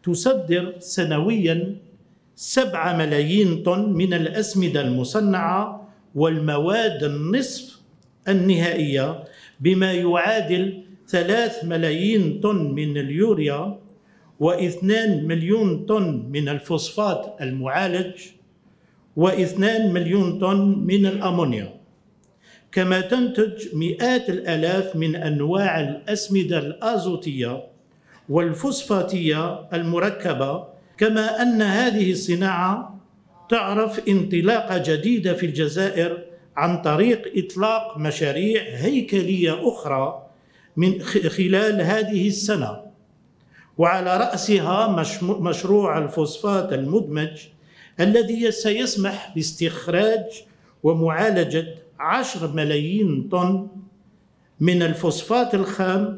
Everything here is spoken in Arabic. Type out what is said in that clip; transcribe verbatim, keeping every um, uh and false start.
تصدر سنوياً سبعة ملايين طن من الأسمدة المصنعة والمواد النصف النهائية، بما يعادل ثلاث ملايين طن من اليوريا واثنان مليون طن من الفوسفات المعالج واثنان مليون طن من الأمونيا. كما تنتج مئات الآلاف من أنواع الأسمدة الآزوتية والفوسفاتية المركبة. كما أن هذه الصناعة تعرف انطلاقة جديدة في الجزائر عن طريق إطلاق مشاريع هيكلية أخرى من خلال هذه السنة، وعلى رأسها مشروع الفوسفات المدمج الذي سيسمح باستخراج ومعالجة عشر ملايين طن من الفوسفات الخام